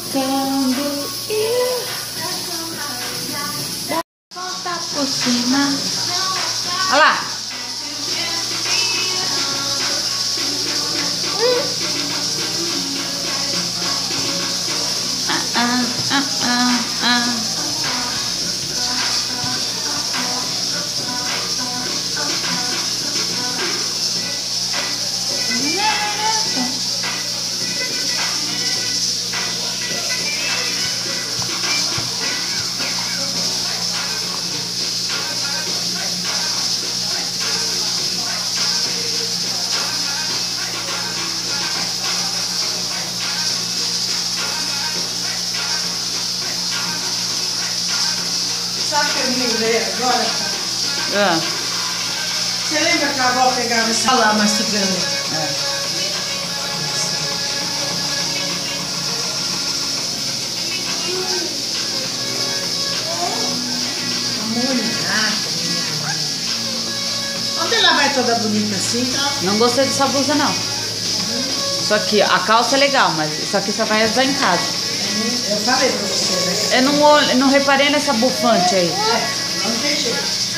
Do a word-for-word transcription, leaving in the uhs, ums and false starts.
Pensando ir voltar por cima. Olha lá. Ah, ah, ah, ah, ah. Sabe o que eu me lembrei agora? Ah. Você lembra que a avó pegava esse lá mastigando? É. Molhada. Onde ela vai toda bonita assim? Não gostei dessa blusa, não. Isso aqui, a calça é legal, mas isso aqui só vai usar em casa. Eu falei pra você, né? Eu não, olh- não reparei nessa bufante aí. É, não tem jeito.